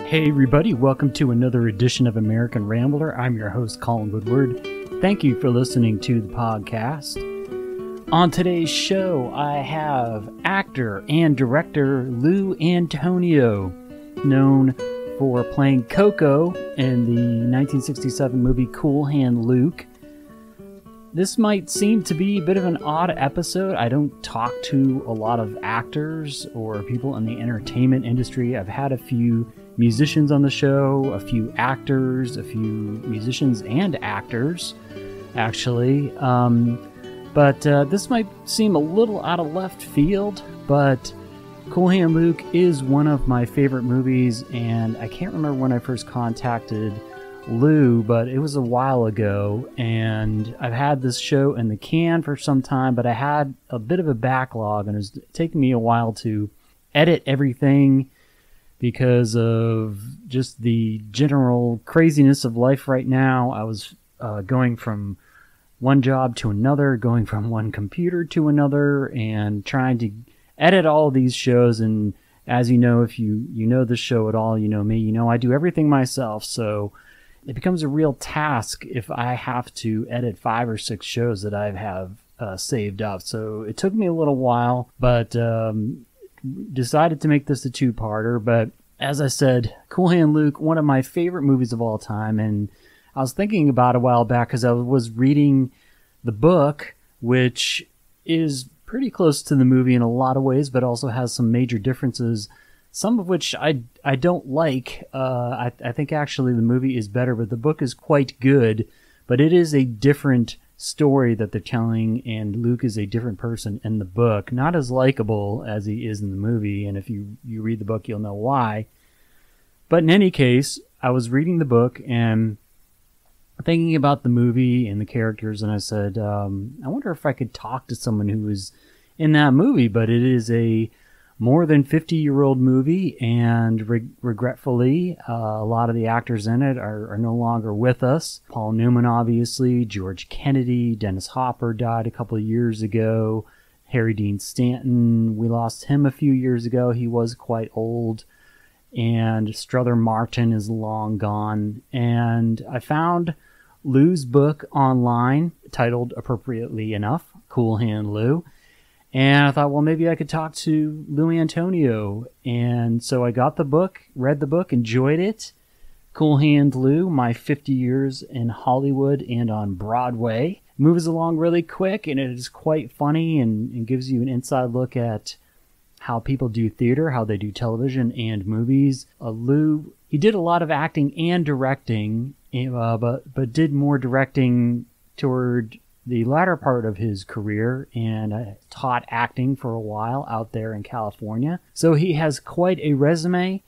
Hey everybody, welcome to another edition of American Rambler. I'm your host, Colin Woodward. Thank you for listening to the podcast. On today's show, I have actor and director Lou Antonio, known for playing Koko in the 1967 movie Cool Hand Luke. This might seem to be a bit of an odd episode. I don't talk to a lot of actors or people in the entertainment industry. I've had a few musicians on the show, a few actors, a few musicians and actors, actually. But this might seem a little out of left field, but Cool Hand Luke is one of my favorite movies, and I can't remember when I first contacted Lou, but it was a while ago, and I've had this show in the can for some time, but I had a bit of a backlog, and it was taking me a while to edit everything because of just the general craziness of life right now. I was going from one job to another, going from one computer to another, and trying to edit all of these shows. And as you know, if you know the show at all, you know me, you know I do everything myself, so it becomes a real task if I have to edit 5 or 6 shows that I have saved up. So it took me a little while, but decided to make this a 2-parter. But as I said, Cool Hand Luke, one of my favorite movies of all time, and I was thinking about it a while back because I was reading the book, which is pretty close to the movie in a lot of ways, but also has some major differences, some of which I don't like. I think actually the movie is better, but the book is quite good, but it is a different story that they're telling, and Luke is a different person in the book, not as likable as he is in the movie, and if you read the book, you'll know why. But in any case, I was reading the book and thinking about the movie and the characters, and I said, I wonder if I could talk to someone who was in that movie. But it is a more than 50-year-old movie, and regretfully, a lot of the actors in it are no longer with us. Paul Newman, obviously, George Kennedy, Dennis Hopper died a couple of years ago, Harry Dean Stanton, we lost him a few years ago, he was quite old, and Strother Martin is long gone. And I found Lou's book online, titled appropriately enough, Cool Hand Lou. And I thought, well, maybe I could talk to Lou Antonio. And so I got the book, read the book, enjoyed it. Cool Hand Lou, My 50 Years in Hollywood and on Broadway. Moves along really quick, and it is quite funny and gives you an inside look at how people do theater, how they do television and movies. Lou, he did a lot of acting and directing, but did more directing toward the latter part of his career, and taught acting for a while out there in California. So he has quite a resume,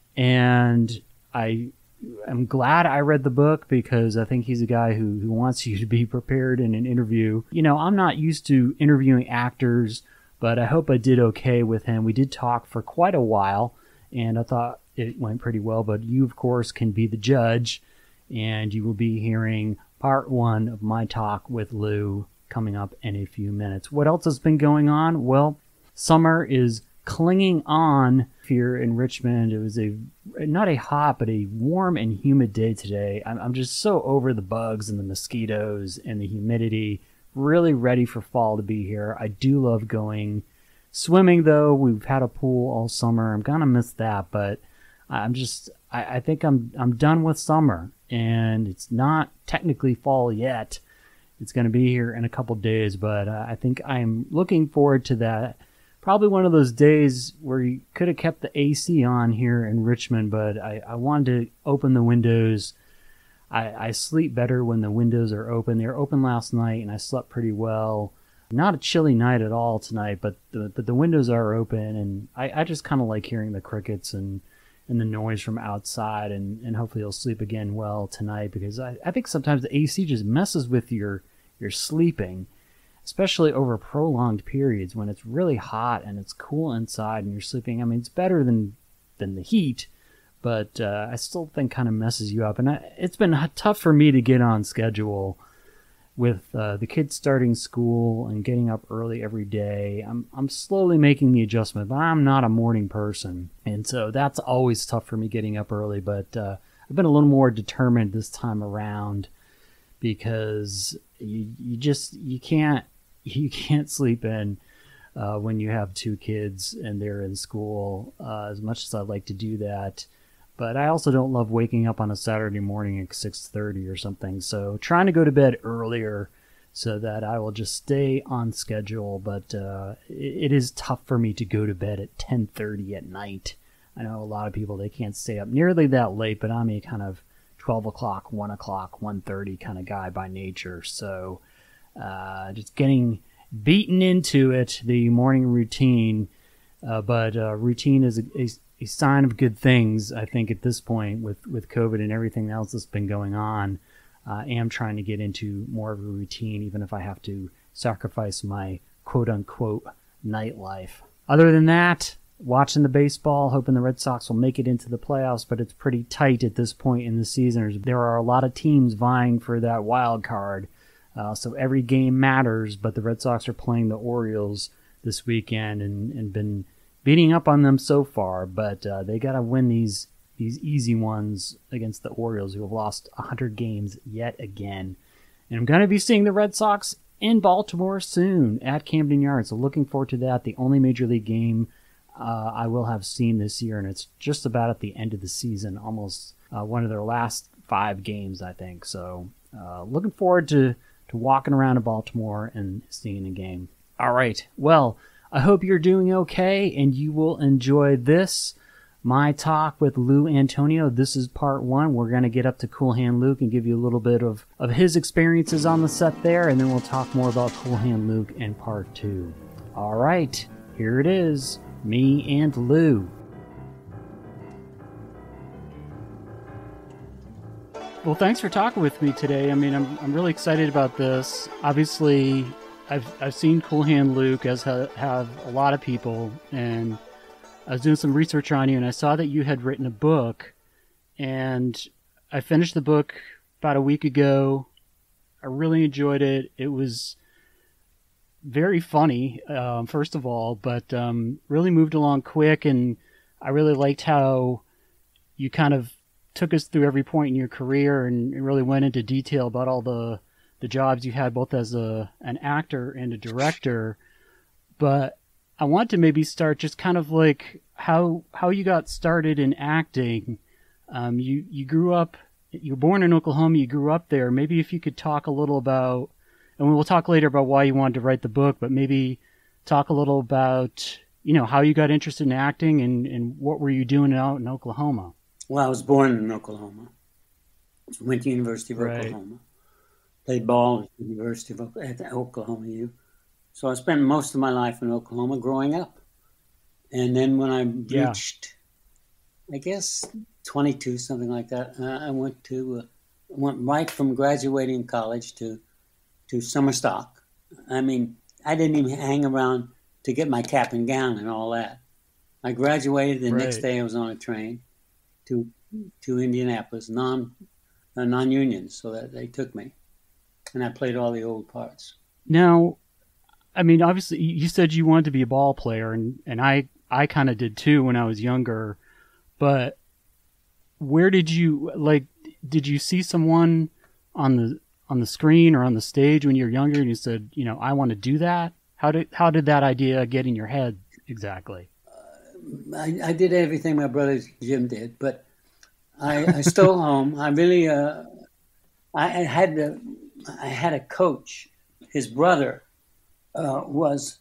and I'm glad I read the book because I think he's a guy who wants you to be prepared in an interview. You know, I'm not used to interviewing actors, but I hope I did okay with him. We did talk for quite a while, and I thought it went pretty well, but you, of course, can be the judge, and you will be hearing part 1 of my talk with Lou coming up in a few minutes. What else has been going on? Well, summer is clinging on here in Richmond. It was not a hot, but a warm and humid day today. I'm just so over the bugs and the mosquitoes and the humidity. Really ready for fall to be here. I do love going swimming, though. We've had a pool all summer. I'm gonna miss that, but I think I'm done with summer, and it's not technically fall yet. It's going to be here in a couple days, but I think I'm looking forward to that. Probably one of those days where you could have kept the AC on here in Richmond, but I wanted to open the windows. I sleep better when the windows are open. They were open last night, and I slept pretty well. Not a chilly night at all tonight, but the windows are open, and I just kind of like hearing the crickets and the noise from outside, and hopefully you'll sleep again well tonight, because I think sometimes the AC just messes with your sleeping, especially over prolonged periods when it's really hot and it's cool inside and you're sleeping. I mean, it's better than the heat, but I still think kind of messes you up. And it's been tough for me to get on schedule with the kids starting school and getting up early every day, I'm slowly making the adjustment, but I'm not a morning person. And so that's always tough for me getting up early, but I've been a little more determined this time around because you can't sleep in when you have two kids and they're in school, as much as I'd like to do that. But I also don't love waking up on a Saturday morning at 6:30 or something. So trying to go to bed earlier so that I will just stay on schedule. But it is tough for me to go to bed at 10:30 at night. I know a lot of people, they can't stay up nearly that late, but I'm a kind of 12 o'clock, 1 o'clock, 1:30 kind of guy by nature. So just getting beaten into it, the morning routine. But routine is a sign of good things, I think, at this point with COVID and everything else that's been going on. I am trying to get into more of a routine, even if I have to sacrifice my quote-unquote nightlife. Other than that, watching the baseball, hoping the Red Sox will make it into the playoffs, but it's pretty tight at this point in the season. There are a lot of teams vying for that wild card, so every game matters, but the Red Sox are playing the Orioles this weekend and been beating up on them so far, but they got to win these easy ones against the Orioles, who have lost 100 games yet again. And I'm going to be seeing the Red Sox in Baltimore soon at Camden Yards, so looking forward to that. The only Major League game I will have seen this year, and it's just about at the end of the season, almost one of their last 5 games, I think. So looking forward to walking around in Baltimore and seeing a game. All right, well, I hope you're doing okay and you will enjoy this, my talk with Lou Antonio. This is part 1. We're going to get up to Cool Hand Luke and give you a little bit of his experiences on the set there, and then we'll talk more about Cool Hand Luke in part 2. All right, here it is, me and Lou. Well, thanks for talking with me today. I mean, I'm really excited about this. Obviously, I've seen Cool Hand Luke, as have a lot of people, and I was doing some research on you, and I saw that you had written a book, and I finished the book about a week ago. I really enjoyed it. It was very funny, first of all, but really moved along quick, and I really liked how you kind of took us through every point in your career and really went into detail about all the jobs you had, both as an actor and a director. But I want to maybe start just kind of like how you got started in acting. You grew up, you were born in Oklahoma, you grew up there. Maybe if you could talk a little about, and we'll talk later about why you wanted to write the book, but maybe talk a little about, how you got interested in acting and what were you doing out in Oklahoma? Well, I was born in Oklahoma. Went to University of Oklahoma. Played ball at the University of Oklahoma U. So I spent most of my life in Oklahoma growing up. And then when I reached, I guess, 22, something like that, I went right from graduating college to summer stock. I mean, I didn't even hang around to get my cap and gown and all that. I graduated the next day. I was on a train to Indianapolis, non-union, so that they took me. And I played all the old parts. Now, I mean, obviously, you said you wanted to be a ball player, and I kind of did too when I was younger. But where did you see someone on the screen or on the stage when you were younger, and you said, I want to do that? How did that idea get in your head exactly? I did everything my brother Jim did, but I stole home. I really I had a coach. His brother was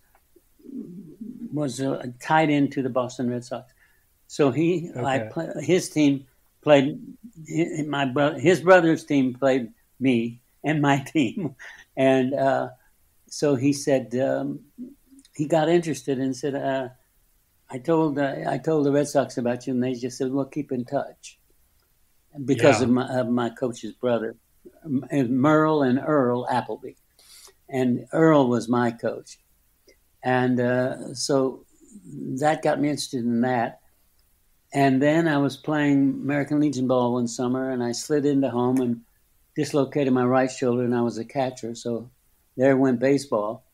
tied into the Boston Red Sox, so his team played his brother's team played me and my team, and so he said he got interested and said, I told the Red Sox about you, and they just said, well, keep in touch, because of my coach's brother, Merle and Earl Appleby, and Earl was my coach, and so that got me interested in that. And then I was playing American Legion ball one summer, and I slid into home, and dislocated my right shoulder, and I was a catcher. So there went baseball,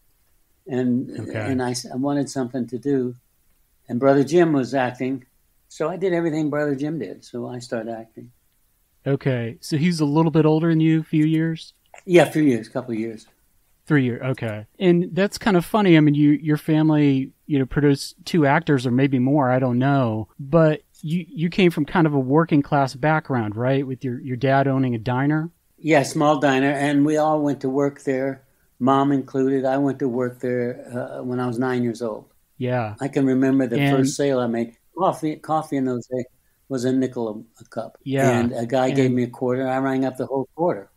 and I wanted something to do. And Brother Jim was acting, so I did everything Brother Jim did. So I started acting. Okay, so he's a little bit older than you, a few years? Yeah, a few years, a couple of years. 3 years, okay. And that's kind of funny. I mean, your family, produced 2 actors or maybe more, I don't know. But you came from kind of a working class background, right? With your dad owning a diner? Yeah, small diner, and we all went to work there, mom included. I went to work there when I was 9 years old. Yeah. I can remember the first sale I made. Coffee in those days was a nickel a cup. Yeah. And a guy gave me a quarter. I rang up the whole quarter.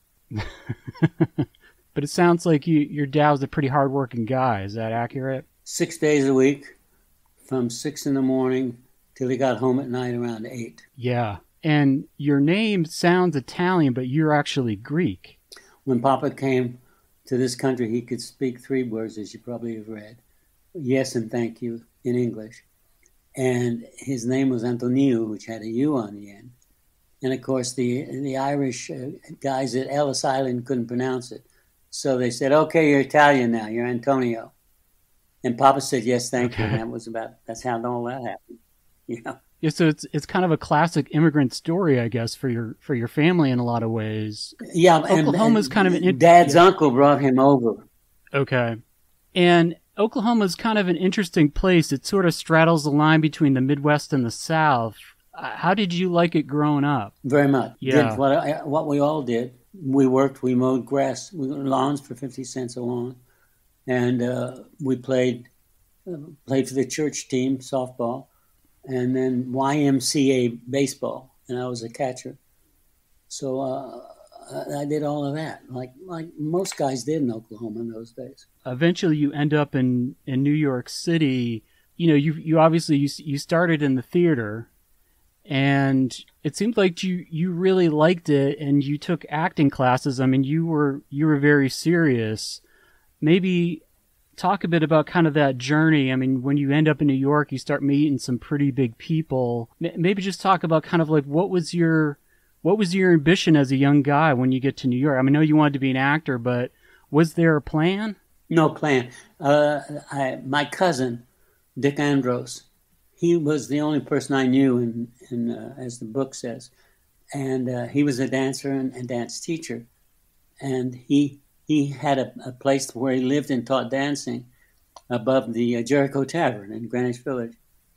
But it sounds like your dad was a pretty hardworking guy. Is that accurate? 6 days a week, from 6 in the morning till he got home at night around 8. Yeah. And your name sounds Italian, but you're actually Greek. When Papa came to this country, he could speak 3 words, as you probably have read. Yes and thank you in English. And his name was Antonio, which had a U on the end. And, of course, the Irish guys at Ellis Island couldn't pronounce it. So they said, okay, you're Italian now. You're Antonio. And Papa said, yes, thank you. And that's how all that happened. Yeah, so it's kind of a classic immigrant story, I guess, for your family in a lot of ways. Yeah, Oklahoma's kind of Dad's uncle brought him over. Okay. And Oklahoma's kind of an interesting place. It sort of straddles the line between the Midwest and the South. How did you like it growing up? Very much. Yeah. Did what we all did. We worked, we mowed grass, lawns for 50 cents a lawn. And we played for the church team, softball, and then YMCA baseball, and I was a catcher. So I did all of that, like most guys did in Oklahoma in those days. Eventually, you end up in New York City. You obviously you started in the theater, and it seemed like you really liked it, and you took acting classes. I mean, you were very serious. Maybe talk a bit about kind of that journey. I mean, when you end up in New York, you start meeting some pretty big people. Maybe just talk about kind of like what was your ambition as a young guy when you get to New York? I mean, I know you wanted to be an actor, but was there a plan? No plan. My cousin, Dick Andros, he was the only person I knew in as the book says. And he was a dancer and dance teacher. And he had a place where he lived and taught dancing above the Jericho Tavern in Greenwich Village.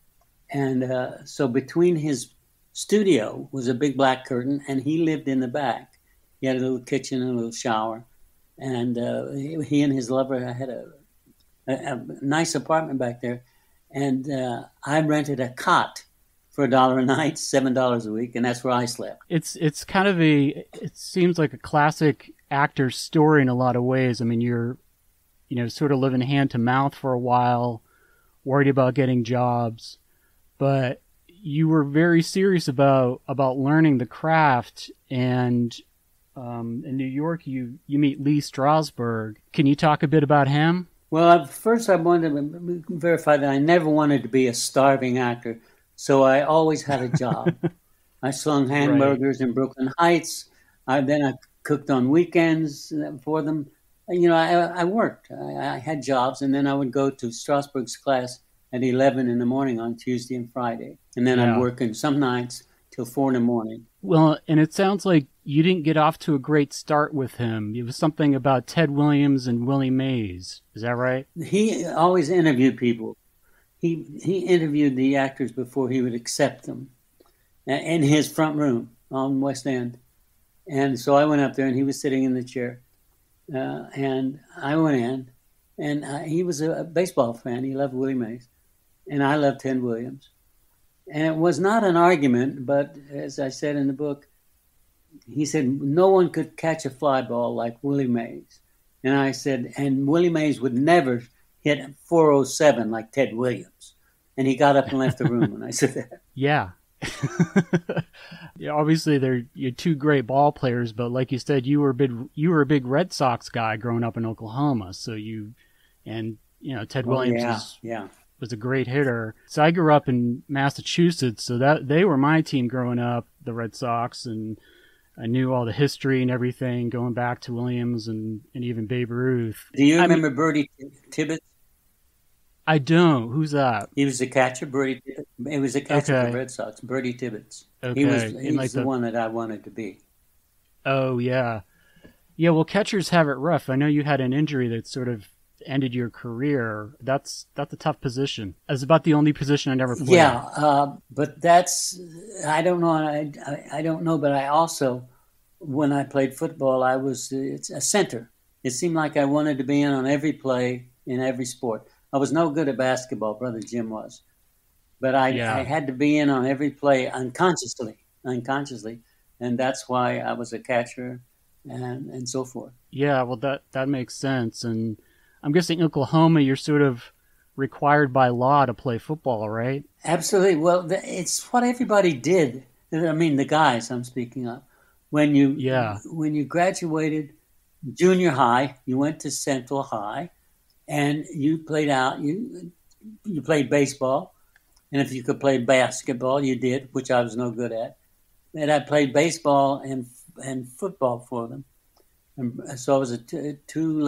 And so between his studio was a big black curtain, and he lived in the back. He had a little kitchen and a little shower. And he and his lover had a nice apartment back there. And I rented a cot for $1 a night, $7 a week, and that's where I slept. It's kind of it seems like a classic actor's story in a lot of ways. I mean, you're, sort of living hand to mouth for a while, worried about getting jobs, but you were very serious about learning the craft. And in New York, you meet Lee Strasberg. Can you talk a bit about him? Well, first I wanted to verify that I never wanted to be a starving actor, so I always had a job. I slung hamburgers in Brooklyn Heights. Then I cooked on weekends for them. I worked. I had jobs, and then I would go to Strasberg's class at 11 in the morning on Tuesday and Friday. And then I'm working some nights till 4 in the morning. Well, and it sounds like you didn't get off to a great start with him. It was something about Ted Williams and Willie Mays. Is that right? He always interviewed people. He interviewed the actors before he would accept them in his front room on West End. And so I went up there, and he was sitting in the chair. And I went in, and he was a baseball fan. He loved Willie Mays. And I loved Ted Williams. And it was not an argument, but as I said in the book, he said no one could catch a fly ball like Willie Mays. And I said, and Willie Mays would never hit 407 like Ted Williams. And he got up and left the room when I said that. Yeah. Yeah, obviously you're 2 great ball players, but like you said, you were a big Red Sox guy growing up in Oklahoma. So Ted Williams was a great hitter. So I grew up in Massachusetts, so that they were my team growing up, the Red Sox, and I knew all the history and everything going back to Williams and even Babe Ruth. Do you remember Bertie Tibbetts? I don't. Who's that? He was the catcher, Bertie. It was the catcher for the Red Sox, Bertie Tibbetts. Okay. He was the one that I wanted to be. Oh, yeah. Yeah, well, catchers have it rough. I know you had an injury that sort of ended your career. That's a tough position. It's about the only position I never played. Yeah, but that's, I don't know. I don't know, but I also, when I played football, it's a center. It seemed like I wanted to be in on every play in every sport. I was no good at basketball, Brother Jim was. But I had to be in on every play unconsciously. And that's why I was a catcher and so forth. Yeah, well, that makes sense. And I'm guessing Oklahoma, you're sort of required by law to play football, right? Absolutely. Well, it's what everybody did. I mean, the guys I'm speaking of. When you graduated junior high, you went to Central High, and you played out. You played baseball, and if you could play basketball, you did, which I was no good at. And I played baseball and football for them, and so I was a two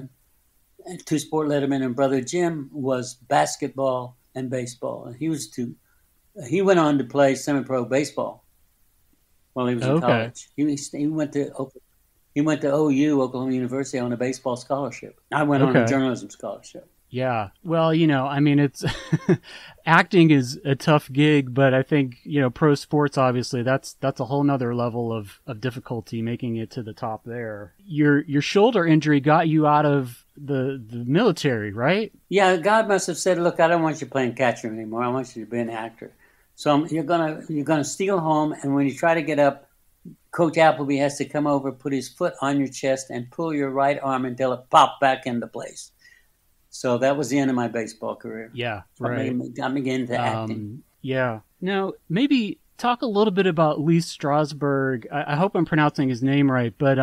sport letterman. And Brother Jim was basketball and baseball, and he went on to play semi-pro baseball while he was in college. He went to OU, Oklahoma University, on a baseball scholarship. I went on a journalism scholarship. Yeah. Well, I mean, it's acting is a tough gig, but I think, pro sports, obviously, that's a whole nother level of difficulty making it to the top there. Your shoulder injury got you out of the military, right? Yeah. God must have said, look, I don't want you playing catcher anymore. I want you to be an actor. So you're gonna steal home, and when you try to get up, Coach Appleby has to come over, put his foot on your chest, and pull your right arm until it popped back into place. So that was the end of my baseball career. Yeah, right. I began into acting. Yeah. Now, maybe talk a little bit about Lee Strasberg. I hope I'm pronouncing his name right, but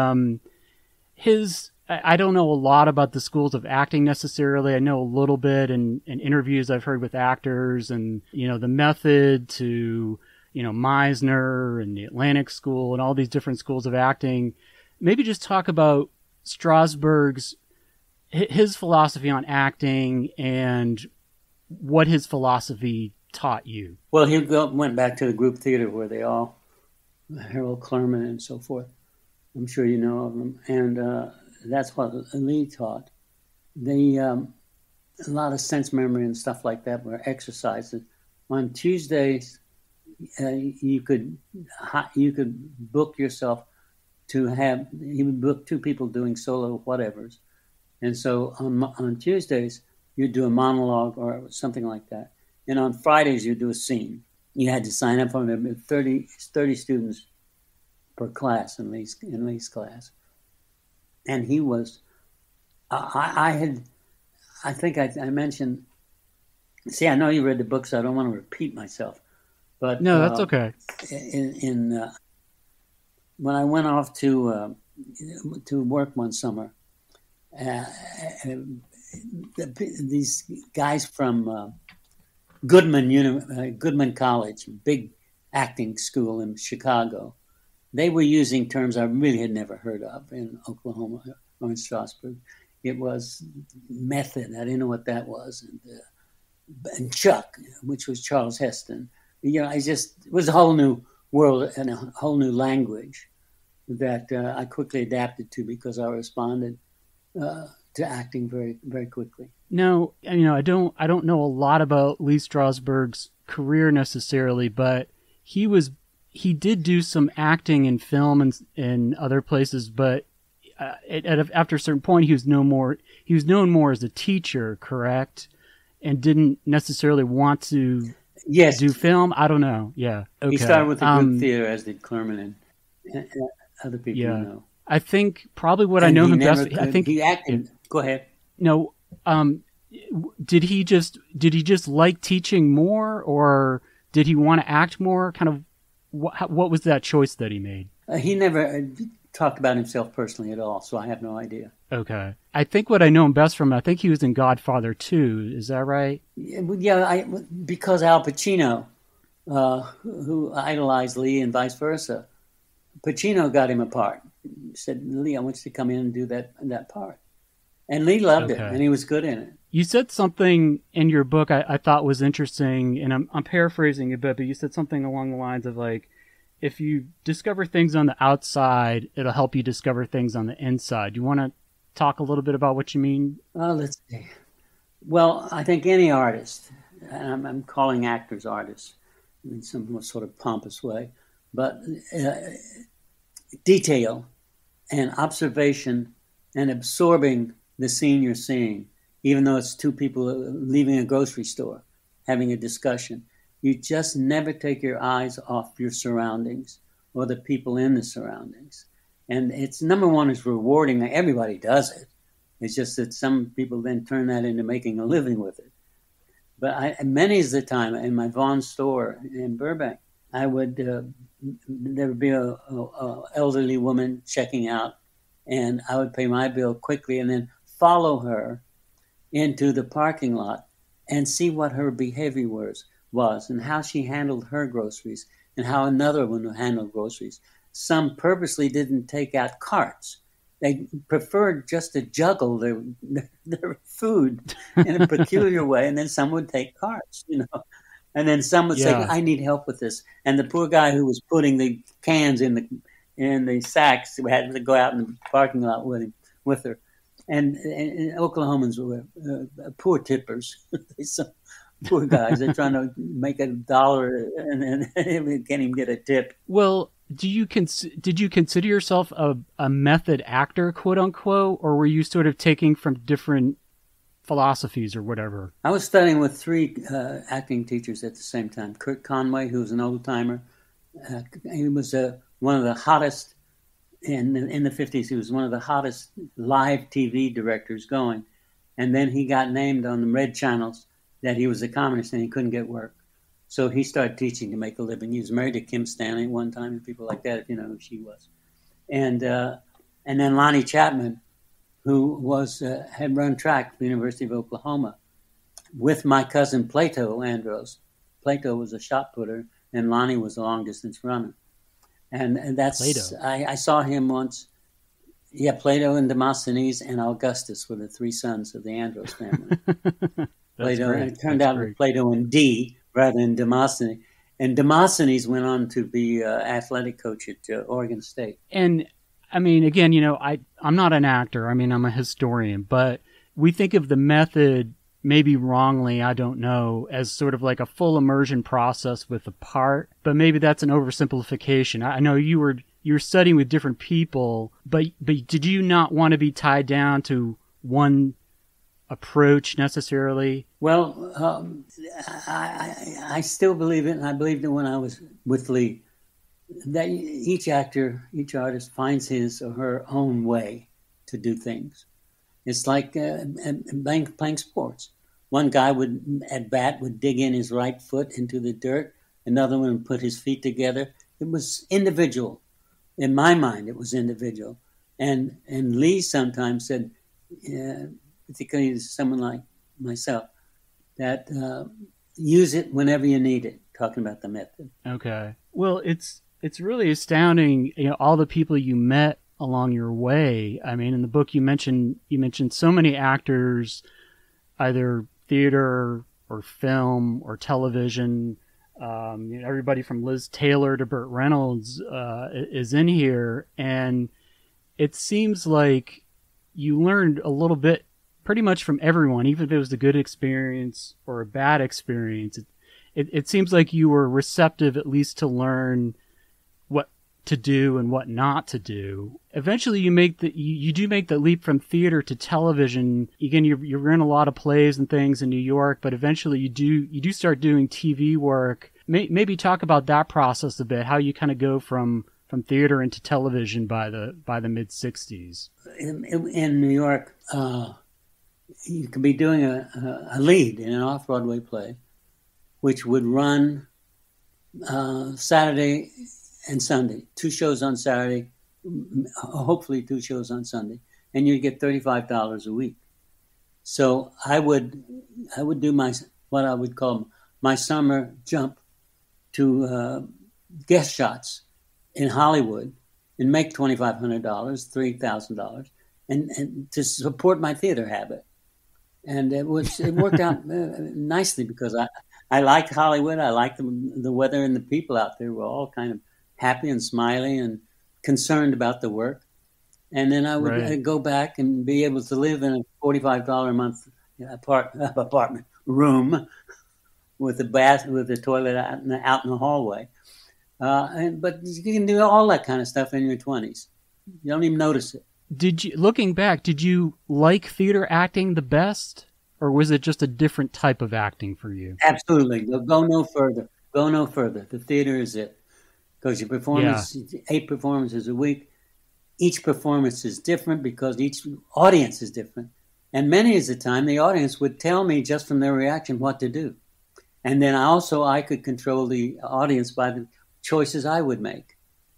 I don't know a lot about the schools of acting necessarily. I know a little bit in interviews I've heard with actors and, the method to, Meisner and the Atlantic School and all these different schools of acting. Maybe just talk about Strasberg's, his philosophy on acting and what his philosophy taught you. Well, he went back to the group theater where they all, Harold Clurman and so forth. I'm sure you know of them. And that's what Lee taught. A lot of sense memory and stuff like that were exercises. On Tuesdays, you could book yourself to have. He would book two people doing solo whatevers, and so on Tuesdays you'd do a monologue or something like that, and on Fridays you'd do a scene. You had to sign up for 30 students per class in Lee's class, and he was. I think I mentioned. See, I know you read the book, so I don't want to repeat myself. But no, that's okay. When I went off to work one summer, these guys from Goodman College, big acting school in Chicago, they were using terms I really had never heard of in Oklahoma or in Strasberg. It was method. I didn't know what that was, and Chuck, which was Charles Heston. It was a whole new world and a whole new language that I quickly adapted to because I responded to acting very, very quickly. No, I don't know a lot about Lee Strasberg's career necessarily, but he did do some acting in film and in other places, but after a certain point, he was known more as a teacher, correct? And didn't necessarily want to do film. I don't know. Yeah. Okay. He started with the group theater, as did Clurman and other people. Yeah. I think probably what I know him best. I think he acted. Go ahead. No. Did he just like teaching more, or did he want to act more? Kind of. What was that choice that he made? He never talked about himself personally at all, so I have no idea. Okay. I think what I know him best from, I think he was in Godfather 2. Is that right? Yeah, because Al Pacino, who idolized Lee and vice versa, Pacino got him a part. He said, Lee, I want you to come in and do that part. And Lee loved it, and he was good in it. You said something in your book I thought was interesting, and I'm paraphrasing a bit, but you said something along the lines of like, if you discover things on the outside, it'll help you discover things on the inside. You want to talk a little bit about what you mean? Let's see. Well, I think any artist, and I'm calling actors artists in some sort of pompous way, but detail and observation and absorbing the scene you're seeing, even though it's two people leaving a grocery store, having a discussion. You just never take your eyes off your surroundings or the people in the surroundings. And it's, number one, is rewarding. Everybody does it. It's just that some people then turn that into making a living with it. But many of the time in my Vaughn store in Burbank, there would be a elderly woman checking out, and I would pay my bill quickly and then follow her into the parking lot and see what her behavior was and how she handled her groceries and how another one handled groceries. Some purposely didn't take out carts. They preferred just to juggle their food in a peculiar way, and then some would take carts, And then some would say, I need help with this. And the poor guy who was putting the cans in the sacks had to go out in the parking lot with her. And Oklahomans were poor tippers. Some poor guys. They're trying to make $1 and can't even get a tip. Well, did you consider yourself a method actor, quote unquote, or were you sort of taking from different philosophies or whatever? I was studying with 3 acting teachers at the same time. Curt Conway, who was an old timer. He was one of the hottest in the 50s. He was one of the hottest live TV directors going. And then he got named on the red channels that he was a communist and he couldn't get work. So he started teaching to make a living. He was married to Kim Stanley at one time and people like that, if you know who she was. And then Lonnie Chapman, who had run track at the University of Oklahoma with my cousin Plato Andros. Plato was a shot putter and Lonnie was a long distance runner. And that's Plato. I saw him once. Yeah, Plato and Demosthenes and Augustus were the 3 sons of the Andros family. Plato, and it turned out with Plato and D rather than Demosthenes. And Demosthenes went on to be athletic coach at Oregon State. And I mean, again, I'm not an actor. I mean, I'm a historian, but we think of the method, maybe wrongly, I don't know, as sort of like a full immersion process with a part, but maybe that's an oversimplification. I know you were studying with different people, but did you not want to be tied down to one approach necessarily? Well, I still believe it, and I believed it when I was with Lee, that each artist finds his or her own way to do things. It's like playing sports. One guy at bat would dig in his right foot into the dirt. Another one would put his feet together. It was individual. In my mind, it was individual. And Lee sometimes said, particularly someone like myself, that use it whenever you need it, talking about the method. Okay. Well, it's really astounding, all the people you met along your way. I mean, in the book you mentioned so many actors, either theater or film or television. Everybody from Liz Taylor to Burt Reynolds is in here, and it seems like you learned a little bit pretty much from everyone, even if it was a good experience or a bad experience. It seems like you were receptive at least to learn what to do and what not to do. Eventually you do make the leap from theater to television. Again, you're in a lot of plays and things in New York, but eventually you do start doing TV work. Maybe talk about that process a bit, how you kind of go from theater into television by the mid 60s. In New York, you could be doing a lead in an off-Broadway play, which would run Saturday and Sunday, 2 shows on Saturday, hopefully 2 shows on Sunday, and you'd get $35 a week. So I would do what I would call my summer jump to guest shots in Hollywood and make $2,500, $3,000, and to support my theater habit. And it worked out nicely because I liked Hollywood. I liked the weather, and the people out there were all kind of happy and smiling and concerned about the work. And then I would go back and be able to live in a $45 a month apartment room with a bath, with a toilet out in the hallway. But you can do all that kind of stuff in your 20s. You don't even notice it. Looking back, did you like theater acting the best, or was it just a different type of acting for you? Absolutely. Go no further. Go no further. The theater is it. Because your performance, 8 performances a week, each performance is different because each audience is different. And many of the time, the audience would tell me just from their reaction what to do. And then I could control the audience by the choices I would make.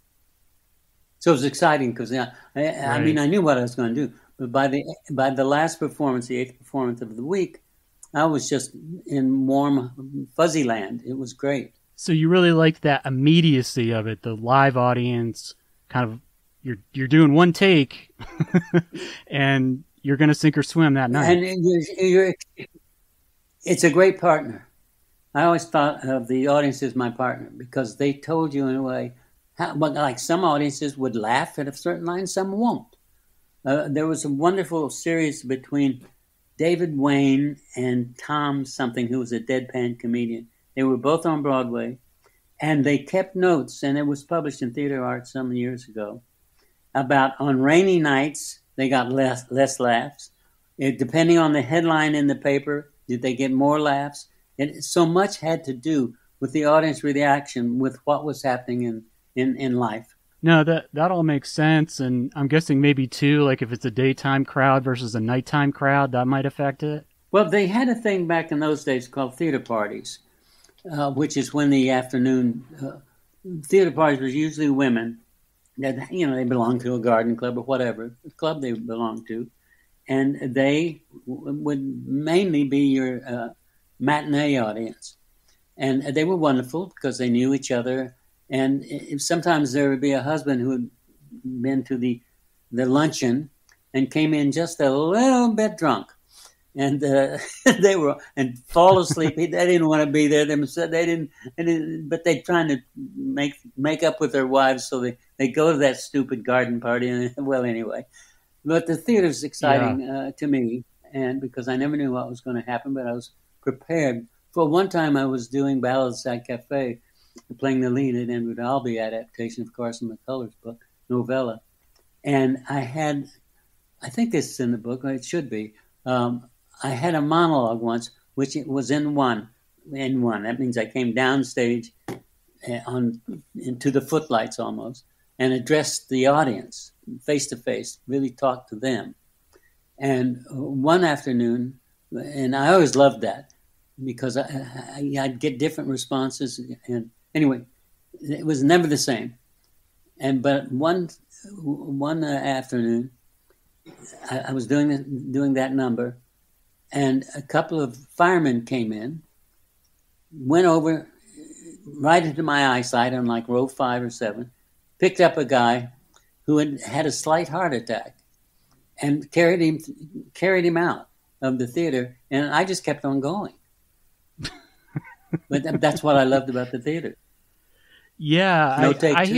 So it was exciting because I mean, I knew what I was going to do. But by the last performance, the 8th performance of the week, I was just in warm, fuzzy land. It was great. So you really liked that immediacy of it, the live audience, kind of, you're doing one take, and you're going to sink or swim that night. And it's a great partner. I always thought of the audience as my partner because they told you in a way, like some audiences would laugh at a certain line, some won't. There was a wonderful series between David Wayne and Tom something, who was a deadpan comedian. They were both on Broadway, and they kept notes, and it was published in Theater Art some years ago, about on rainy nights, they got less laughs. Depending on the headline in the paper, did they get more laughs? And so much had to do with the audience reaction with what was happening in life. No, that all makes sense. And I'm guessing maybe, too, like if it's a daytime crowd versus a nighttime crowd, that might affect it. Well, they had a thing back in those days called theater parties, which is when the afternoon theater parties was usually women. That, they belonged to a garden club or whatever club they belonged to. And they would mainly be your matinee audience. And they were wonderful because they knew each other. And sometimes there would be a husband who had been to the luncheon and came in just a little bit drunk. And they were and fall asleep. They didn't want to be there. But they trying to make up with their wives, so they go to that stupid garden party. And well, anyway, but the theater's exciting to me, and because I never knew what was going to happen, but I was prepared. For one time, I was doing Ballads at Cafe, playing the lead in Edward Albee adaptation of Carson McCullers' book novella, and I think this is in the book. It should be. I had a monologue once, which it was in one. That means I came downstage into the footlights almost and addressed the audience face to face, really talked to them. And one afternoon, and I always loved that because I'd get different responses. And anyway, it was never the same. But one afternoon, I was doing that number. And a couple of firemen came in, went over right into my eyesight on like row 5 or 7, picked up a guy who had a slight heart attack and carried him out of the theater. And I just kept on going. But that's what I loved about the theater. Yeah, no take I two.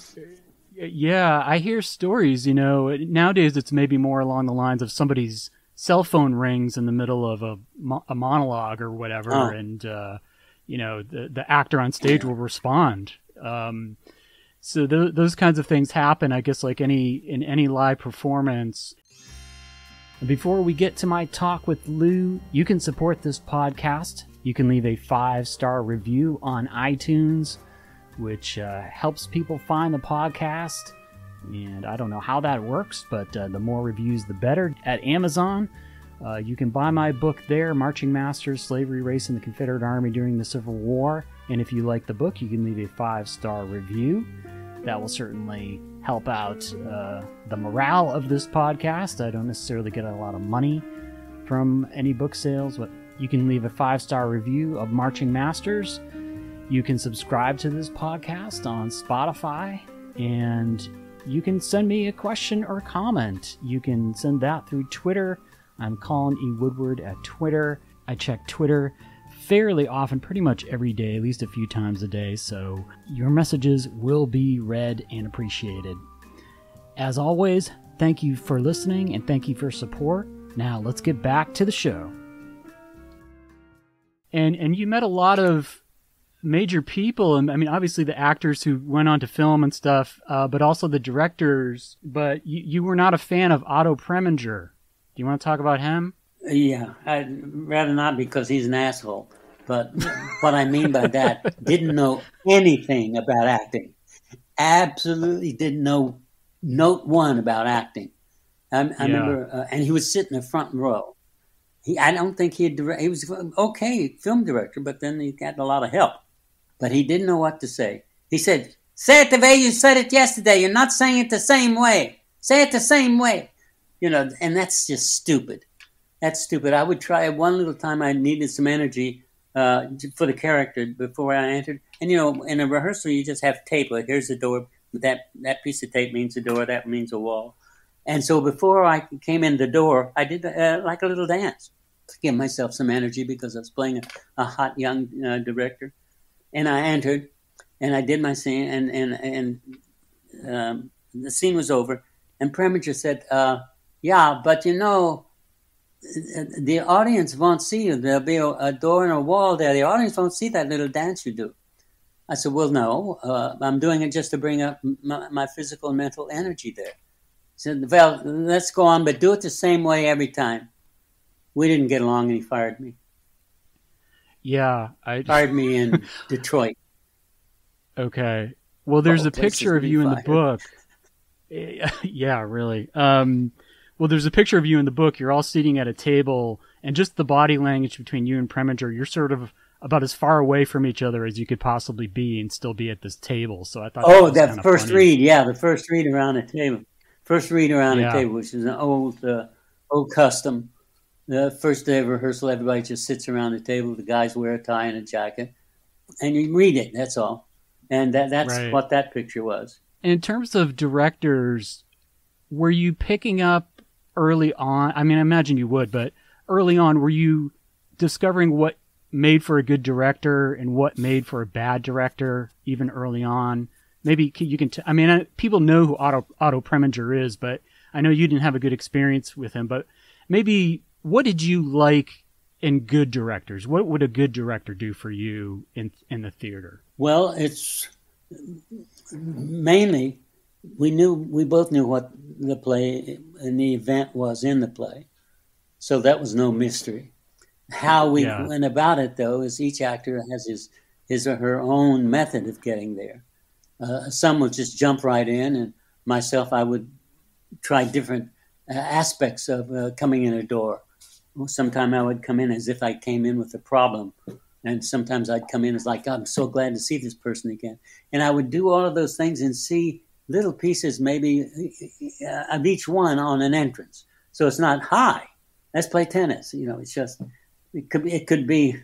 I hear stories, nowadays it's maybe more along the lines of somebody's cell phone rings in the middle of a monologue or whatever, and the actor on stage will respond. So those kinds of things happen, I guess, like in any live performance. Before we get to my talk with Lou, you can support this podcast. You can leave a 5-star review on iTunes, which helps people find the podcast. And I don't know how that works, but the more reviews, the better. At Amazon, you can buy my book there, Marching Masters, Slavery, Race, and the Confederate Army During the Civil War. And if you like the book, you can leave a 5-star review. That will certainly help out the morale of this podcast. I don't necessarily get a lot of money from any book sales, but you can leave a 5-star review of Marching Masters. You can subscribe to this podcast on Spotify, and you can send me a question or comment. You can send that through Twitter. I'm Colin E. Woodward at Twitter. I check Twitter fairly often, pretty much every day, at least a few times a day, so your messages will be read and appreciated. As always, thank you for listening and thank you for support. Now let's get back to the show. And you met a lot of major people, and I mean, obviously the actors who went on to film and stuff, but also the directors. But you were not a fan of Otto Preminger. Do you want to talk about him? Yeah, I'd rather not because he's an asshole. But what I mean by that, didn't know anything about acting. Absolutely didn't know note one about acting. I remember, and he would sit in the front row. I don't think he was okay film director, but then he got a lot of help. But he didn't know what to say. He said, "Say it the way you said it yesterday. You're not saying it the same way. Say it the same way." You know, and that's just stupid. That's stupid. I would try one little time. I needed some energy for the character before I entered. And, you know, in a rehearsal, you just have tape. Like, here's the door. That piece of tape means the door. That means a wall. And so before I came in the door, I did like a little dance to give myself some energy because I was playing a hot young director. And I entered, and I did my scene, and the scene was over. And Preminger said, "Yeah, but you know, the audience won't see you. There'll be a door and a wall there. The audience won't see that little dance you do." I said, "Well, no, I'm doing it just to bring up my physical and mental energy there." He said, "Well, let's go on, but do it the same way every time." We didn't get along, and he fired me. Yeah. Fired me in Detroit. Okay. Well, there's a picture of you in the book. Yeah, really. Well, there's a picture of you in the book. You're all sitting at a table, and just the body language between you and Preminger, you're sort of about as far away from each other as you could possibly be and still be at this table. So I thought that first funny. Read. Yeah, the first read around the table. First read around the table, which is an old custom. The first day of rehearsal, everybody just sits around the table. The guys wear a tie and a jacket, and you read it. That's all. And that's right. What that picture was. In terms of directors, were you picking up early on? I mean, I imagine you would, but early on, were you discovering what made for a good director and what made for a bad director, even early on? Maybe you can. People know who Otto Preminger is, but I know you didn't have a good experience with him. But maybe, what did you like in good directors? What would a good director do for you in the theater? Well, it's mainly we both knew what the play and the event was in the play, so that was no mystery. How we went about it, though, is each actor has his or her own method of getting there. Some would just jump right in, and myself, I would try different aspects of coming in a door. Sometimes I would come in as if I came in with a problem, and sometimes I'd come in as like, "I'm so glad to see this person again." And I would do all of those things and see little pieces, maybe of each one on an entrance. So it's not, "Hi, let's play tennis." You know, it's just it could be.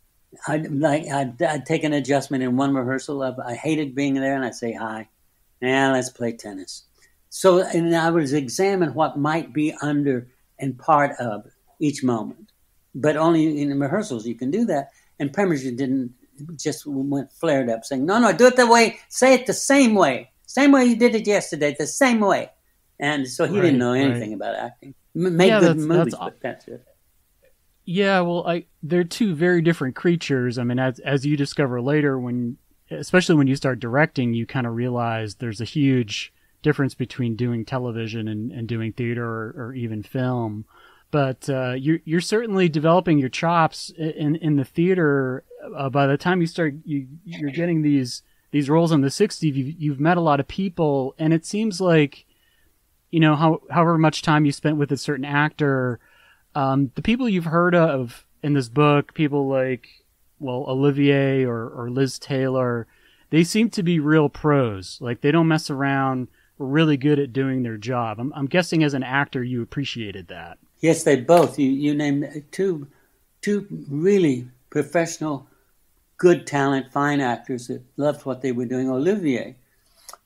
I'd take an adjustment in one rehearsal of I hated being there, and I'd say, "Hi, and let's play tennis." So, and I would examine what might be under and part of each moment, but only in rehearsals you can do that. And Preminger didn't, just went flared up saying, "No, do it the way, say it the same way you did it yesterday, the same way." And so he didn't know anything about acting. Made good movies, but that's it. Yeah, well, they're two very different creatures. I mean, as you discover later, especially when you start directing, you kind of realize there's a huge difference between doing television and doing theater or even film. But you're certainly developing your chops in the theater. By the time you're getting these roles in the 60s, you've met a lot of people, and it seems like, you know, however much time you spent with a certain actor, the people you've heard of in this book, people like, well, Olivier or Liz Taylor, they seem to be real pros. Like, they don't mess around. Were really good at doing their job. I'm guessing as an actor, you appreciated that. Yes, they both. You named two really professional, good talent, fine actors that loved what they were doing. Olivier,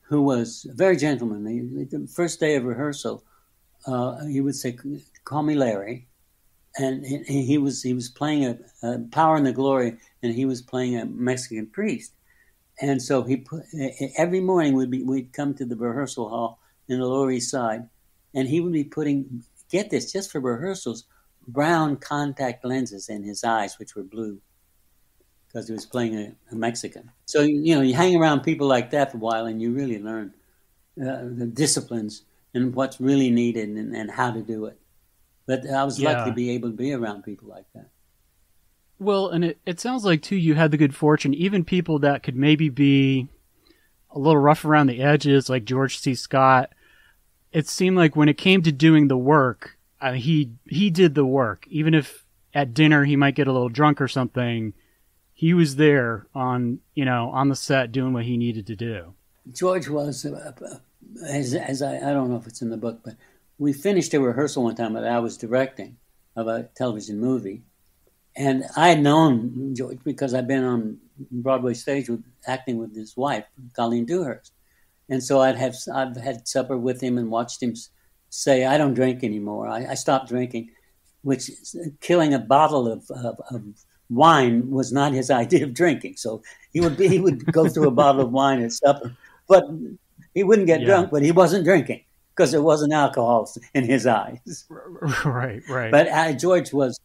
who was a very gentlemanly. The first day of rehearsal, he would say, "Call me Larry," and he was playing a Power and the Glory, and he was playing a Mexican priest. And so every morning we'd come to the rehearsal hall in the Lower East Side, and he would be putting, get this, just for rehearsals, brown contact lenses in his eyes, which were blue, because he was playing a Mexican. So, you hang around people like that for a while, and you really learn the disciplines and what's really needed and how to do it. But I was lucky to be able to be around people like that. Well, and it sounds like, too, you had the good fortune, even people that could maybe be a little rough around the edges, like George C. Scott, it seemed like when it came to doing the work, he did the work. Even if at dinner he might get a little drunk or something, he was there on the set doing what he needed to do. George was, as I don't know if it's in the book, but we finished a rehearsal one time that I was directing of a television movie. And I had known George because I'd been on Broadway stage acting with his wife, Colleen Dewhurst. And so I've had supper with him and watched him say, "I don't drink anymore. I stopped drinking," which killing a bottle of wine was not his idea of drinking. So he would go through a bottle of wine at supper, but he wouldn't get drunk, but he wasn't drinking because there wasn't alcohol in his eyes. Right. But George was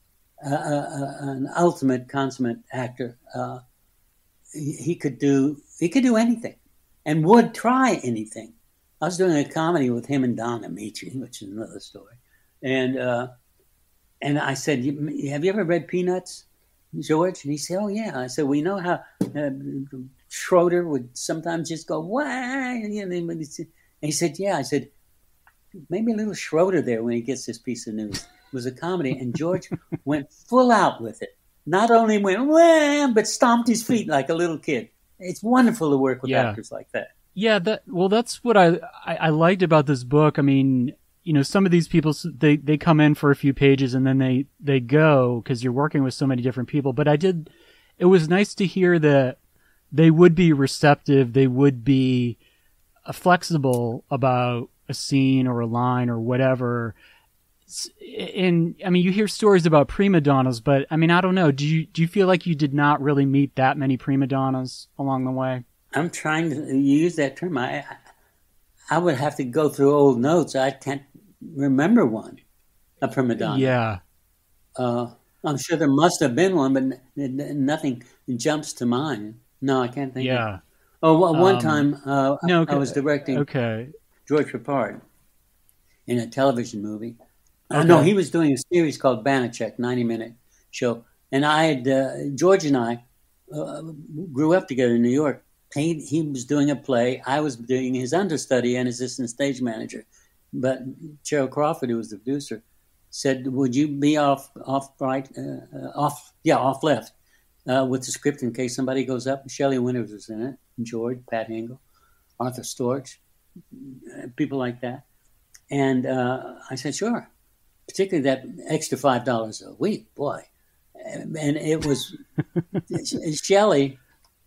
an ultimate consummate actor. He could do anything and would try anything. I was doing a comedy with him and Don Amici, which is another story. And I said, "Have you ever read Peanuts, George?" And he said, "Oh, yeah." I said, "We know how Schroeder would sometimes just go, wah, and he said, "Yeah." I said, "Maybe a little Schroeder there when he gets this piece of news." It was a comedy, and George went full out with it. Not only went, wah, but stomped his feet like a little kid. It's wonderful to work with actors like that. Yeah, that's what I liked about this book. I mean, some of these people, they come in for a few pages and then they go because you're working with so many different people. But it was nice to hear that they would be receptive. They would be flexible about a scene or a line or whatever. And I mean, you hear stories about prima donnas, but I mean, I don't know. Do you feel like you did not really meet that many prima donnas along the way? I'm trying to use that term. I would have to go through old notes. I can't remember one, a prima donna. Yeah. I'm sure there must have been one, but nothing jumps to mind. No, I can't think of it. Oh, one time I was directing George Papard in a television movie. No, he was doing a series called Banachek, 90-minute show. And George and I grew up together in New York. He was doing a play. I was doing his understudy and assistant stage manager. But Cheryl Crawford, who was the producer, said, "Would you be off left with the script in case somebody goes up?" Shelley Winters was in it, George, Pat Hingle, Arthur Storch, people like that. And I said, "Sure." Particularly that extra $5 a week, boy. And it was Shelley.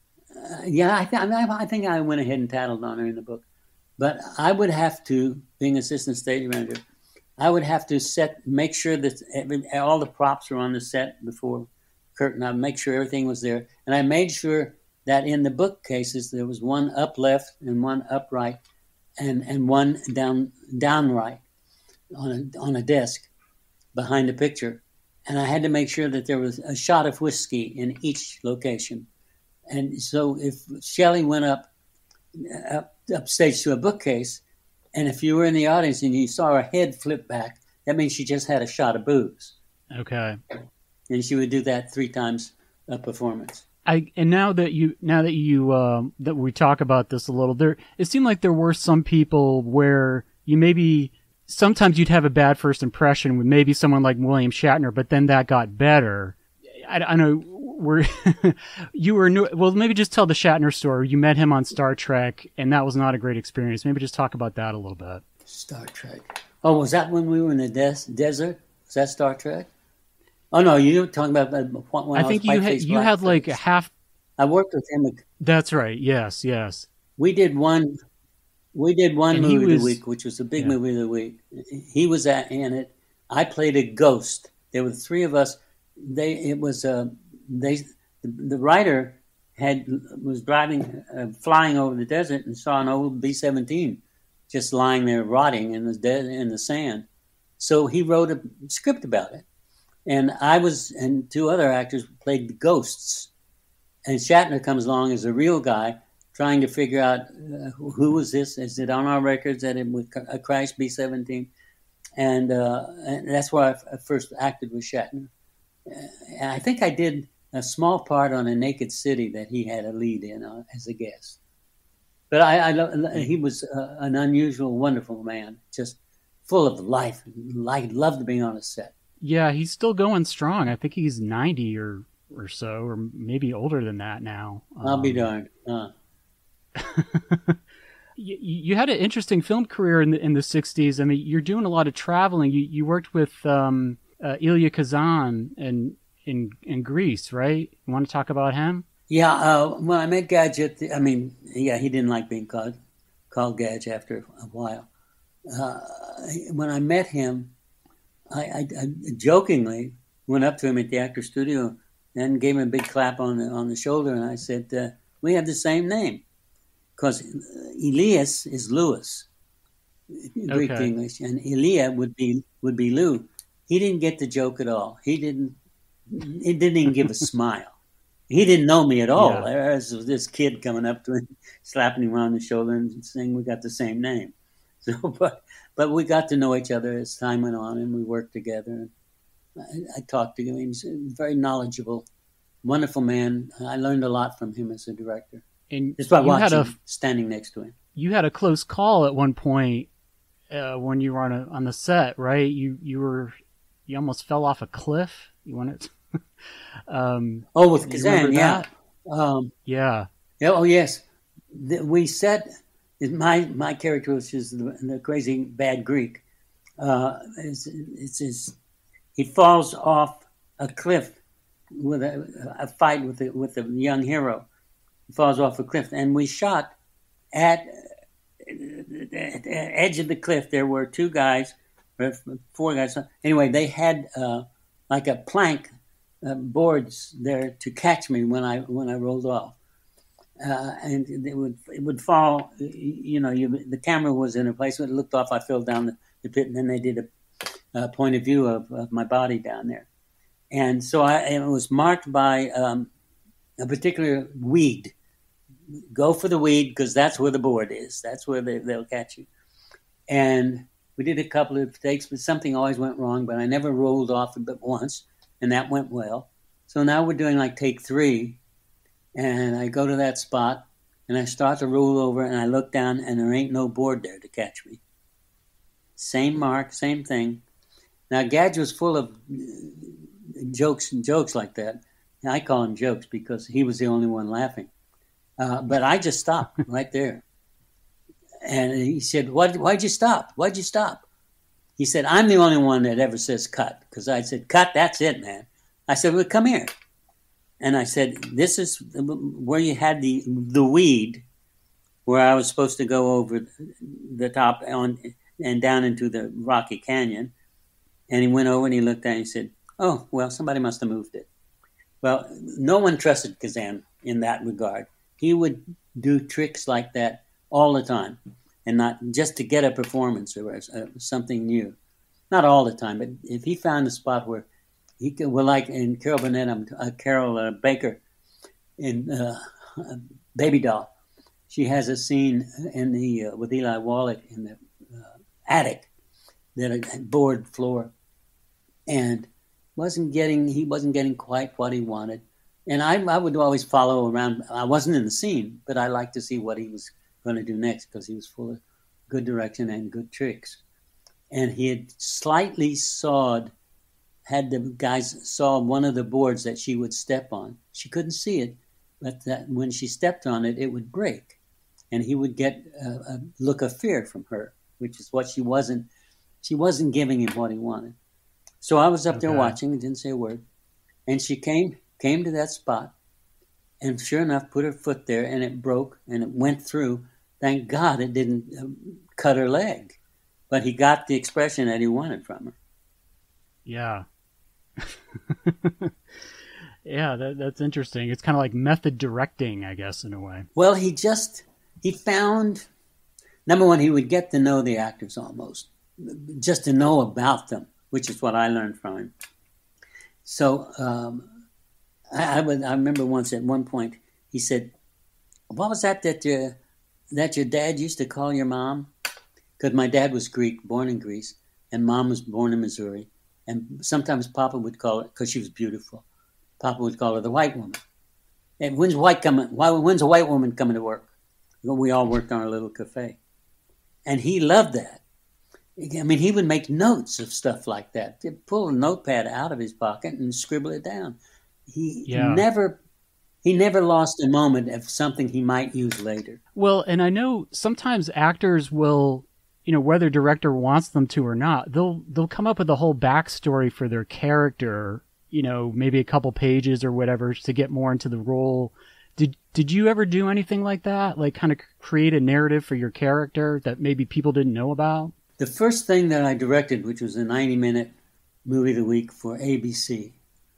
I think I went ahead and tattled on her in the book. But I would have to, being assistant stage manager, I would have to make sure that all the props were on the set before Curt, and I'd make sure everything was there. And I made sure that in the bookcases there was one up left and one up right and one down right on a desk behind the picture. And I had to make sure that there was a shot of whiskey in each location. And so if Shelley went upstage to a bookcase, and if you were in the audience and you saw her head flip back, that means she just had a shot of booze. Okay. And she would do that 3 times a performance. Now that we talk about this a little, it seemed like there were some people where sometimes you'd have a bad first impression with maybe someone like William Shatner, but then that got better. I know maybe just tell the Shatner story. You met him on Star Trek, and that was not a great experience. Maybe just talk about that a little bit. Star Trek. Oh, was that when we were in the desert? Was that Star Trek? Oh, no, you were talking about when I think you had like a half. I worked with him. That's right. Yes. We did one. We did one And movie of the week, which was the big movie of the week. He was in it. I played a ghost. There were three of us. The writer was flying over the desert and saw an old B-17 just lying there rotting in the sand. So he wrote a script about it, and and two other actors played the ghosts. And Shatner comes along as a real guy, trying to figure out who was this? Is it on our records that it was a crashed B-17? And that's why I first acted with Shatner. And I think I did a small part on A Naked City that he had a lead in as a guest. But he was an unusual, wonderful man, just full of life. Loved being on a set. Yeah, he's still going strong. I think he's 90 or so, or maybe older than that now. I'll be darned. You had an interesting film career in the 60s. I mean, you're doing a lot of traveling. You worked with Elia Kazan in Greece, right? You want to talk about him? Yeah, when I met Gadget, he didn't like being called Gadge after a while. When I met him, I jokingly went up to him at the actor studio and gave him a big clap on the shoulder, and I said, "We have the same name." Because Elias is Louis, Greek to English, and Elia would be Lou. He didn't get the joke at all. He didn't even give a smile. He didn't know me at all. Yeah. There's this kid coming up to him, slapping him on the shoulder and saying we got the same name. So, but we got to know each other as time went on, and we worked together. I talked to him. He was a very knowledgeable, wonderful man. I learned a lot from him as a director. And just by standing next to him. You had a close call at one point when you were on the set, right? You almost fell off a cliff. You wanted with Kazan, yeah. Yeah. Oh, yes. We set my character, which is the crazy bad Greek. He falls off a cliff with a fight with the young hero. He falls off a cliff, and we shot at the edge of the cliff. There were two guys, or four guys. Anyway, they had like a plank boards there to catch me when I rolled off, and it would fall. The camera was in a place when it looked off. I fell down the pit, and then they did a point of view of my body down there, and so it was marked by a particular weed. Go for the weed because that's where the board is. That's where they'll catch you. And we did a couple of takes, but something always went wrong. But I never rolled off it but once, and that went well. So now we're doing like take 3, and I go to that spot, and I start to roll over, and I look down, and there ain't no board there to catch me. Same mark, same thing. Now Gadge was full of jokes like that. And I call him jokes because he was the only one laughing. But I just stopped right there. And he said, why'd you stop? Why'd you stop? He said, I'm the only one that ever says cut. Because I said, cut, that's it, man. I said, well, come here. And I said, this is where you had the weed, where I was supposed to go over the top and down into the rocky canyon. And he went over and he looked at it and he said, oh, well, somebody must have moved it. Well, no one trusted Kazan in that regard. He would do tricks like that all the time, and not just to get a performance or something new. Not all the time, but if he found a spot where he could, well, like in Carol Baker in Baby Doll, she has a scene in with Eli Wallach in the attic, that a board floor, and he wasn't getting quite what he wanted. And I would always follow around. I wasn't in the scene, but I liked to see what he was going to do next because he was full of good direction and good tricks. And he had slightly had the guys saw one of the boards that she would step on. She couldn't see it, but that when she stepped on it, it would break. And he would get a look of fear from her, which is what she wasn't giving him what he wanted. So I was up there watching and didn't say a word. And she came to that spot, and sure enough, put her foot there, and it broke, and it went through. thank God it didn't cut her leg. But he got the expression that he wanted from her. Yeah. Yeah, that's interesting. It's kind of like method directing, I guess, in a way. Well, he found, number one, he would get to know the actors almost, just to know about them, which is what I learned from him. So I remember once at one point, he said, what was that your dad used to call your mom? Because my dad was Greek, born in Greece, and Mom was born in Missouri. And sometimes Papa would call her, because she was beautiful, Papa would call her the white woman. And when's a white woman coming to work? We all worked on our little cafe. And he loved that. I mean, he would make notes of stuff like that. He'd pull a notepad out of his pocket and scribble it down. He never lost a moment of something he might use later. Well, and I know sometimes actors will, whether director wants them to or not, they'll come up with a whole backstory for their character, maybe a couple pages or whatever to get more into the role. Did you ever do anything like that? Like kind of create a narrative for your character that maybe people didn't know about? The first thing that I directed, which was a 90-minute movie of the week for ABC,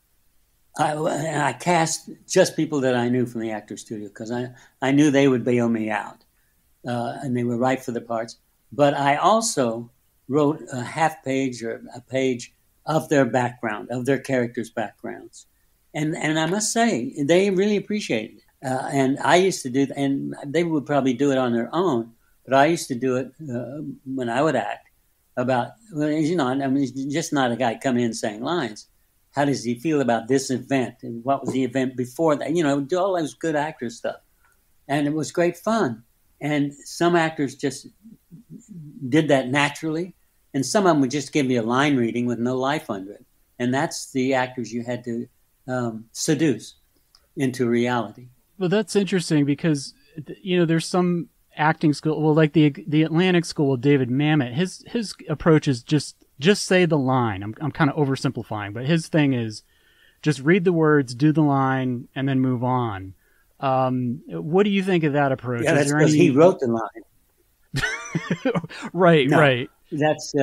I cast just people that I knew from the actor studio because I knew they would bail me out and they were right for the parts. But I also wrote a half page or a page of their background, of their characters' backgrounds. And I must say, they really appreciated it. And I used to do, and they would probably do it on their own, but I used to do it when I would act about, it's just not a guy coming in saying lines. How does he feel about this event? And what was the event before that? Do all those good actor stuff. And it was great fun. And some actors just did that naturally. And some of them would just give you a line reading with no life under it. And that's the actors you had to seduce into reality. Well, that's interesting because, there's some acting school, well, like the Atlantic School with David Mamet, his approach is just say the line. I'm kind of oversimplifying, but his thing is just read the words, do the line, and then move on. What do you think of that approach? Yeah, that's because he wrote the line. Right, no, right. That's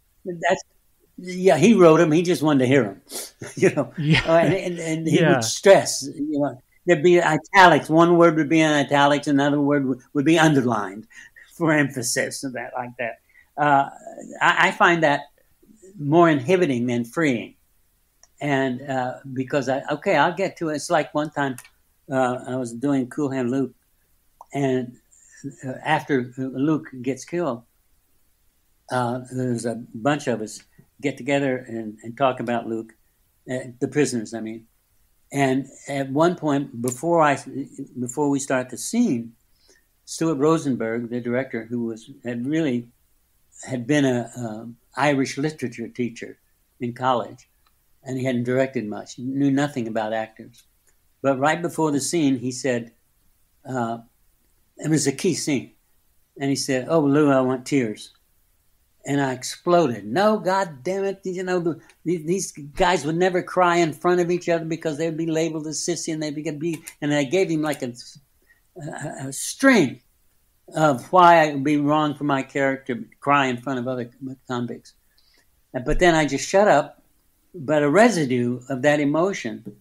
he wrote them. He just wanted to hear them, Yeah. And he would stress, there'd be italics. One word would be in italics, another word would be underlined for emphasis and that like that. I find that more inhibiting than freeing, and because I'll get to it. It's like one time I was doing Cool Hand Luke, and after Luke gets killed, there's a bunch of us get together and talk about Luke, the prisoners, I mean. And at one point, before we start the scene, Stuart Rosenberg, the director, who had been a Irish literature teacher in college, and he hadn't directed much. He knew nothing about actors. But right before the scene, he said, it was a key scene, and he said, "Oh, Lou, I want tears." And I exploded. No, God damn it. These guys would never cry in front of each other because they'd be labeled as sissy and and I gave him like a string of why it would be wrong for my character to cry in front of other convicts. But then I just shut up. But a residue of that emotion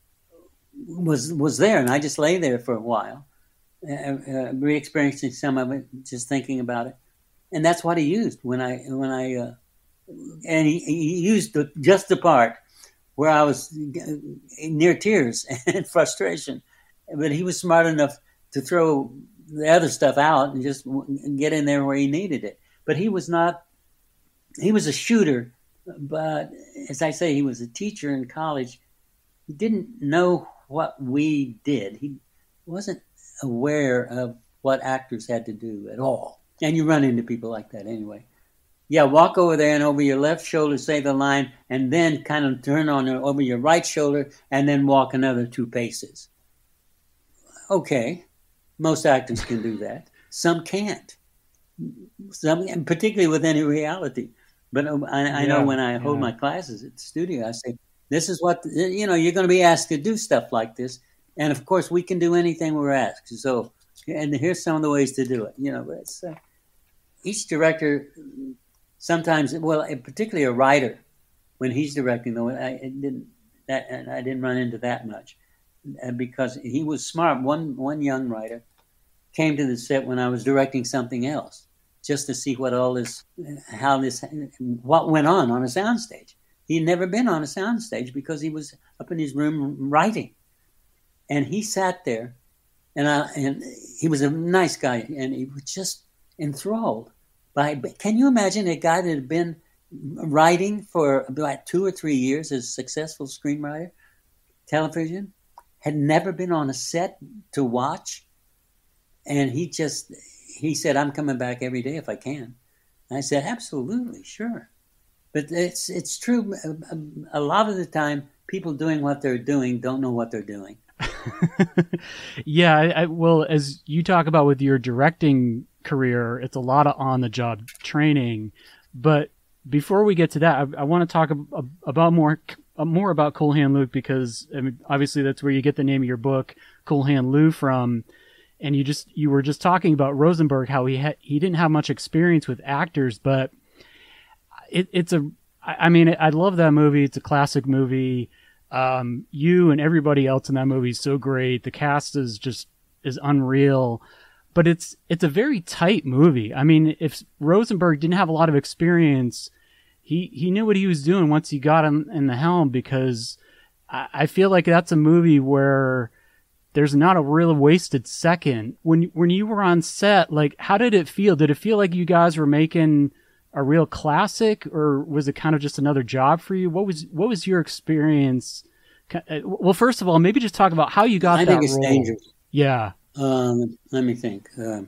was there, and I just lay there for a while, re-experiencing some of it, just thinking about it. And that's what he used and he used just the part where I was near tears and frustration. But he was smart enough to throw the other stuff out and just get in there where he needed it. But he was a shooter, but as I say, he was a teacher in college. He didn't know what we did. He wasn't aware of what actors had to do at all. And you run into people like that anyway. Yeah, walk over there and over your left shoulder say the line, and then kind of turn on over your right shoulder and then walk another 2 paces. Okay, most actors can do that. Some can't. Some, and particularly with any reality. But I know when I hold my classes at the studio, I say, this is what, you're going to be asked to do stuff like this. And of course, we can do anything we're asked. So And here's some of the ways to do it. It's each director sometimes, well, particularly a writer, when he's directing, though, I didn't run into that much because he was smart. One young writer came to the set when I was directing something else, just to see what went on a soundstage. He'd never been on a soundstage because he was up in his room writing, and he sat there, and he was a nice guy, and he was just enthralled by. Can you imagine a guy that had been writing for about 2 or 3 years as a successful screenwriter, television, had never been on a set to watch, and he said, "I'm coming back every day if I can." And I said, "Absolutely, sure." But it's true. A lot of the time, people doing what they're doing don't know what they're doing. Yeah, well, as you talk about with your directing career, it's a lot of on-the-job training. But before we get to that, I want to talk about more about Cool Hand Luke, because obviously that's where you get the name of your book, Cool Hand Lou, from. And you were just talking about Rosenberg, how he didn't have much experience with actors, but I love that movie. It's a classic movie. You and everybody else in that movie is so great. The cast is unreal, but it's a very tight movie. I mean, if Rosenberg didn't have a lot of experience, he knew what he was doing once he got in the helm, because I feel like that's a movie where there's not a real wasted second. When you were on set, like, how did it feel? Did it feel like you guys were making a real classic, or was it kind of just another job for you? What was your experience? Well, first of all, maybe just talk about how you got that role. I think it's dangerous. Yeah. Let me think.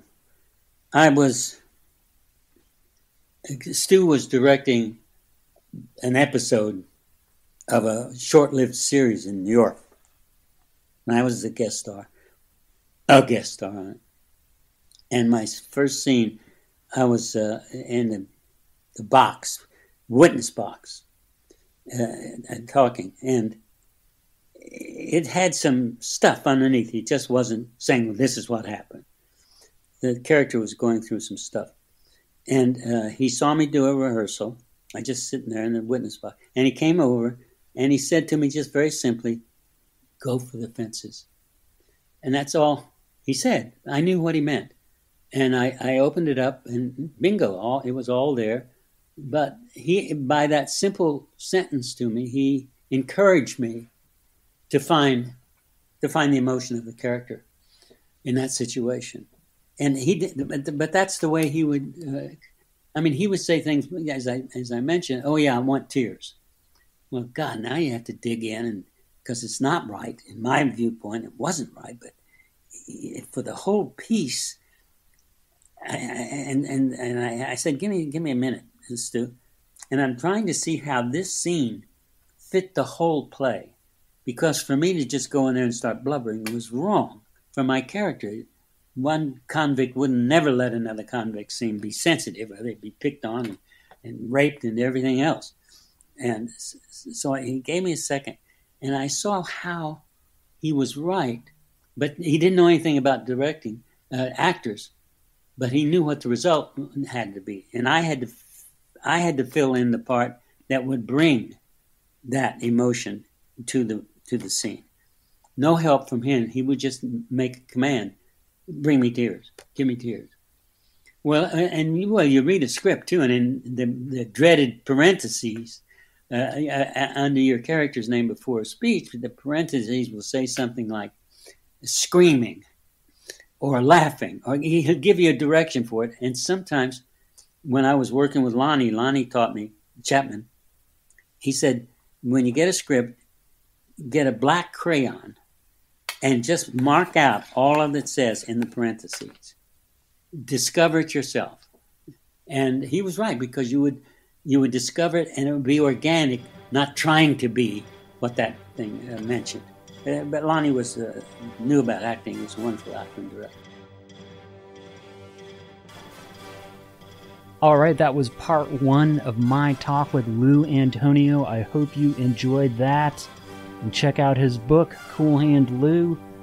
Stu was directing an episode of a short-lived series in New York, and I was a guest star on it. And my first scene, I was in the box, witness box, talking, and it had some stuff underneath. He just wasn't saying, well, this is what happened. The character was going through some stuff. And he saw me do a rehearsal. I just sitting there in the witness box. And he came over and he said to me just very simply, "Go for the fences." And that's all he said. I knew what he meant. And I opened it up, and bingo, it was all there. But by that simple sentence to me, he encouraged me to find the emotion of the character in that situation. And he did, but that's the way he would. He would say things as I mentioned. "Oh yeah, I want tears." Well, God, now you have to dig in, and because it's not right in my viewpoint, it wasn't right. But for the whole piece, I said, "Give me a minute, Stu," and I'm trying to see how this scene fit the whole play. Because for me to just go in there and start blubbering was wrong for my character. One convict would never let another convict seem be sensitive, or they'd be picked on and raped and everything else. And so he gave me a second, and I saw how he was right, but he didn't know anything about directing actors, but he knew what the result had to be, and I had to fill in the part that would bring that emotion to the scene. No help from him. He would just make a command: "Bring me tears. Give me tears." Well, you read a script too, and in the dreaded parentheses under your character's name before a speech, the parentheses will say something like screaming or laughing, or he'll give you a direction for it. And sometimes, when I was working with Lonnie taught me, Chapman, he said, when you get a script, get a black crayon and just mark out all of it says in the parentheses. Discover it yourself. And he was right, because you would discover it, and it would be organic, not trying to be what that thing mentioned. But Lonnie knew about acting. He was a wonderful acting director. All right, that was part 1 of my talk with Lou Antonio. I hope you enjoyed that. And check out his book, Cool Hand Lou.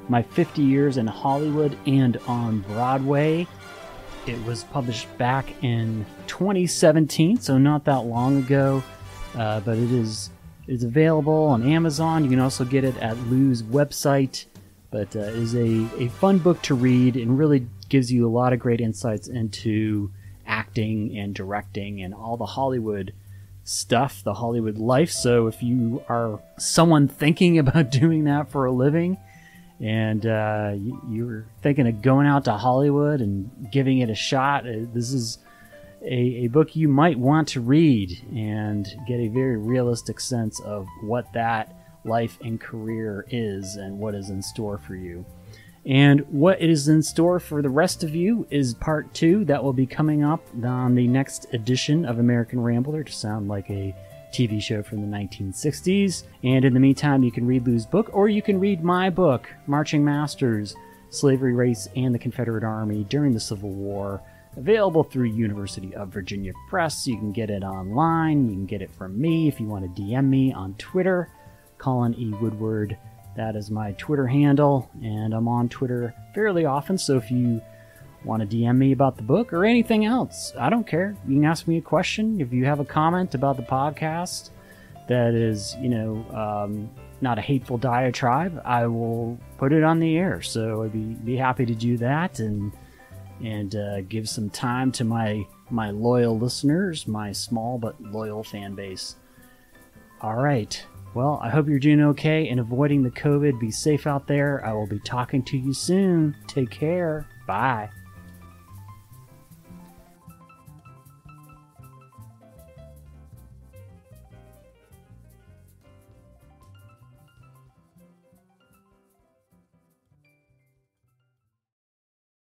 My 50 Years in Hollywood and on Broadway. It was published back in 2017, so not that long ago, but it is available on Amazon. You can also get it at Lou's website, but it is a fun book to read and really gives you a lot of great insights into acting and directing and all the Hollywood stuff, the Hollywood life. So if you are someone thinking about doing that for a living, and you're thinking of going out to Hollywood and giving it a shot, this is a book you might want to read and get a very realistic sense of what that life and career is and what is in store for you. And what is in store for the rest of you is part 2 that will be coming up on the next edition of American Rambler, to sound like a TV show from the 1960s. And in the meantime, you can read Lou's book, or you can read my book, Marching Masters, Slavery, Race, and the Confederate Army During the Civil War, available through University of Virginia Press. You can get it online. You can get it from me if you want to DM me on Twitter, Colin E. Woodward. That is my Twitter handle, and I'm on Twitter fairly often, so if you want to DM me about the book or anything else, I don't care. You can ask me a question. If you have a comment about the podcast that is, not a hateful diatribe, I will put it on the air. So I'd be happy to do that and give some time to my loyal listeners, my small but loyal fan base. All right. Well, I hope you're doing okay and avoiding the COVID. Be safe out there. I will be talking to you soon. Take care. Bye.